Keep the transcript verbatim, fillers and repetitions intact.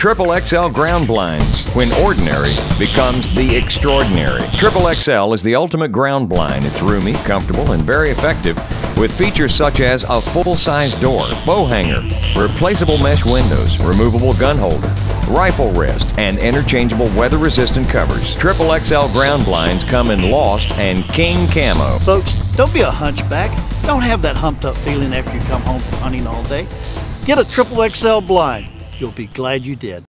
Triple X L Ground Blinds, when ordinary becomes the extraordinary. Triple X L is the ultimate ground blind. It's roomy, comfortable, and very effective with features such as a full-size door, bow hanger, replaceable mesh windows, removable gun holder, rifle rest, and interchangeable weather-resistant covers. Triple X L Ground Blinds come in Lost and King Camo. Folks, don't be a hunchback. Don't have that humped up feeling after you come home from hunting all day. Get a Triple X L blind. You'll be glad you did.